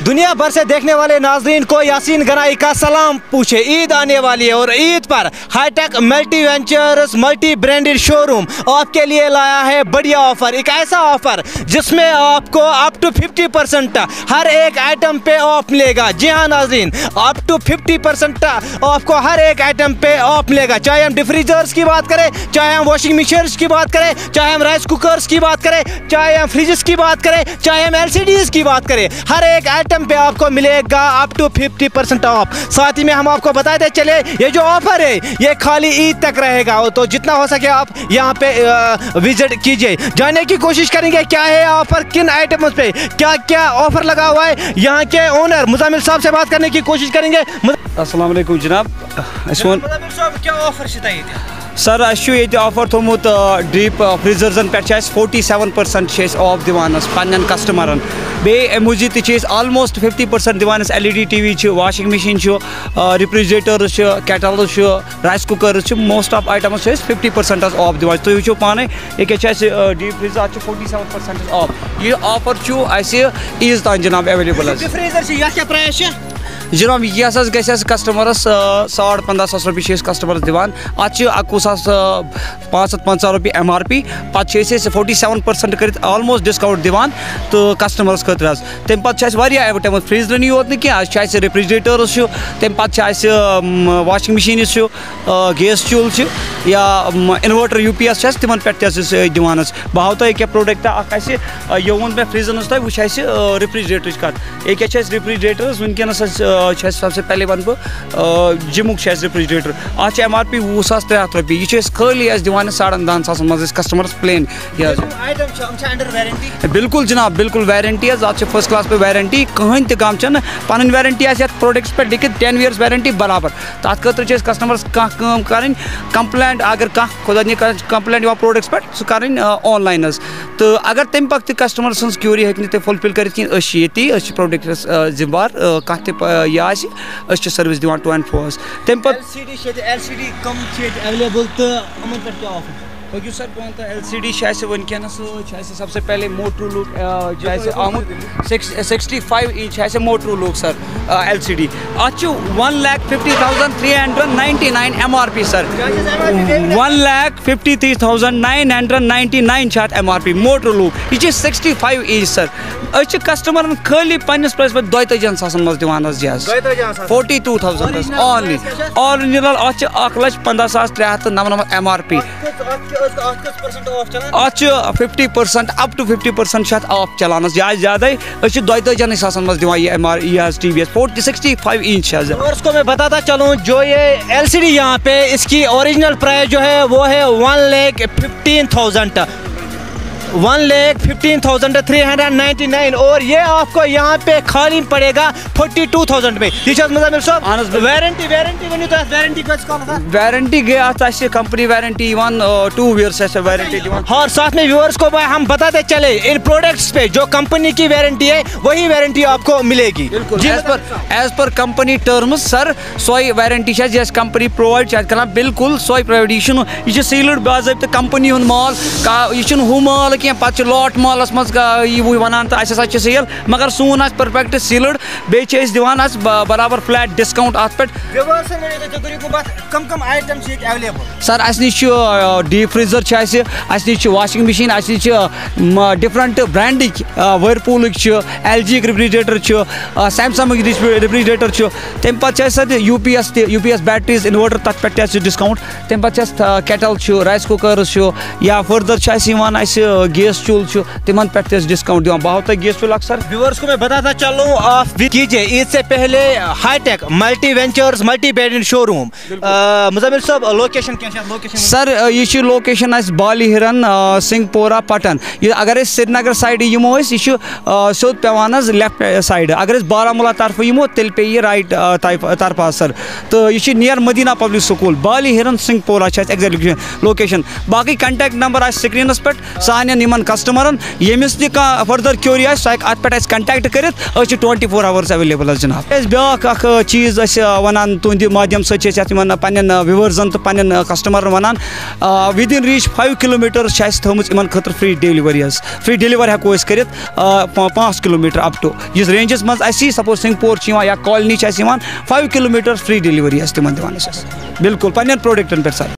दुनिया भर से देखने वाले नाजरीन को यासीन गनाई का सलाम पूछे। ईद आने वाली है और ईद पर hitech multi ventures multi branded showroom आपके लिए लाया है बढ़िया ऑफर। एक ऐसा ऑफर जिसमें आपको अप टू 50% हर एक आइटम पे ऑफ मिलेगा। जी हाँ नाजरीन, अप टू 50% आपको हर एक आइटम पे ऑफ मिलेगा। चाहे हम डिफ्रीजर्स की बात करें, चाहे हम वॉशिंग मशीन्स की बात करें, चाहे हम राइस कुकर्स की बात करें, चाहे हम फ्रिजेस की बात करें, चाहे हम LCDs की बात करें, हर एक आइटम पे आपको मिलेगा अप टू 50% ऑफ। साथ ही में हम आपको बताते चले ये जो ऑफर है ये खाली ईद तक रहेगा, तो जितना हो सके आप यहाँ पे विजिट कीजिए। जानने की कोशिश करेंगे क्या है ऑफर, किन आइटम्स पे क्या क्या ऑफर लगा हुआ है। यहाँ के ओनर मुजामिल साहब से बात करने की कोशिश करेंगे। अस्सलाम वालेकुम जनाब, मुजामिल साहब क्या ऑफर बताइए सर ये ऑफर थोमुत डीप फ्रीजर्सन पे 47% ऑफ दिवान पन्न कस्टमरन। बे मजीद ऑलमोस्ट 50% दिवान LED TV washing machine refrigerators kettles rice cookers most of items 50% off दिवान। तुम वो पाने ये डीप फ्रीज 47% ऑफ। ये ऑफर ईज तान जनाब अवेलेबल। जनाब यह गस कस्टमरस 15,500 रुपये कस्टमरस दिवान। अत 21,550 रुपये MRP। पे 47% कर ऑलमोस्ट डिस्काउंट दिवान तो कस्टमरस खतर। तम पे आइटम फ्रीजर योत क्या रिफ्रिजरेटर्स, तम पे वाशिंग मशीन गैस चूल्ह या इन्वर्टर UPS तिमन पे दिवान। बह हाव तुम क्या प्रोडक्ट ये वो मे फ्रीजरस तुम वो रिफ्रिजरेटर कत। ये रिफ्रिजरेटर्स वनकस सबसे पहले वन बह जिमुक रिफ्रिजरेटर आज MRP 20,300 रुपये। यह खाली दिवान 10,500 मज कस्टमरस प्लेन। बिल्कुल जनाब बिल्कुल वारंटी आज फर्स्ट क्लास पे वारंटी कहीं तम पन वारंटी प्रोडक्ट्स पे लिखित 10 years वारंटी बराबर। तथ खतर कस्टमरस कम कर कंप्लेंट अगर खुदा कंप्लेंट प्रोडक्ट्स पे सह कर ऑनलाइन। तो अगर तम पक कस्टमर सं क्यूरी हे फुलफिल कर प्रोडक्ट्स जिम्मेवार कह यह सर्विस दिवान 24 तम LCD कम अवेलेबल तो पकू सर पे LCD वनकस सबसे पहले मोटरू लुक आमुत 65 इंच मोटरू लुक सर LCD। अत 1,50,399 MRP सर। 1,53,999 MRP मोटरू लुक। यह 65 इंच सर। कस्टमर खाली पन्नस प्राइस पे 42,000 मज दिवान 42,000 ऑनली ऑरिजिनल। अत 1,15,399 MRP। 50% अप टू 50% ऑफ चलान ज्यादा 42,000 मज दिवान ये TV 65 इंच। को मैं बताता चलूँ जो ये LCD यहाँ पे इसकी ओरिजिनल प्राइस जो है वो है 1,15,000 1,15,399 और ये आपको यहाँ पे खाली पड़ेगा 42,000 पे। वारंटी वारंटी गया कंपनी वारंटी 2 years वारंटी। और साथ में व्यूअर्स को हम बताते चले इन प्रोडक्ट्स पे जो कंपनी की वारंटी है वही वारंटी आपको मिलेगी। As per company terms sir सोई वारंटी जैसे कंपनी प्रोवाइड कर बिल्कुल सोई प्रोवाइड। यह सील्ड बाज़ाब्त कंपनी माल यह हू माल क्या पे लॉट मालस मज वन तो सेल मगर सोन परफेक्ट सील्ड बे दिवान बराबर फ्लैट डिस्काउंट अत पे। सर अस नश डीप फ्रीजर नश वाशिंग मशीन डिफरेंट ब्रांडिक Whirlpool LG refrigerator Samsung refrigerator तम पे UPS बैटरीज इन्वर्टर तथ पे डिस्काउंट। तम पे केटल राइस कुकर्स या फर्दर गैस चूल्ह तिमन पे डिस्काउंट दिवान। बह तो गैस चूल्ह अक्सर व्यूअर्स को मैं बताता चलूँ आप कीजिए ईद से पहले hitech multi ventures multi branded showroom. Muzamil साहब लोकेशन क्या लोकेशन सर यह लोकेशन बाली हिरन सिंहपोरा पटन। अगर श्रीनगर साइड यमो सोद पेवान लेफ्ट साइड। अगर बारामूला तरफ यमो तेल पे यह राइट तरफा सर। तो यह near Madina public school Bali Hiran Singhpora exact location. बाकी कंटेक्ट नंबर स्क्रीनस पे सान یمن کسٹمرن یمس تہ کانٛہہ فردر کیوری آسہِ سُہ ہیٚکہِ اتھ پٮ۪ٹھ اَسہِ کنٹیکٹ کٔرِتھ. أسۍ چھِ 24 hours ایویلیبل حظ جناب. أسۍ بیٛاکھ اکھ چیٖز أسۍ وَنان تُہنٛدِ مادھیم سۭتۍ چھِ أسۍ یَتھ یِمن پننٮ۪ن وِوٲرزن تہٕ پننٮ۪ن کسٹمرن وَنان وِدِن ریٖچ 5 kilometers چھِ اَسہِ تھٲومٕژ یِمن خٲطرٕ فرٛی ڈیلؤری حظ. فرٛی ڈیلِور ہٮ۪کو أسۍ کٔرِتھ 5 kilometer اپ ٹُو یُس رینجس منٛز اَسہِ یی سپوز سنگپور چھِ یِوان یا کالنی چھِ اَسہِ یِوان 5 kilometers فرٛی ڈیلؤری حظ تِمن دِوان أسۍ حظ. بالکل پننٮ۪ن پروڈکٹن پٮ۪ٹھ سر.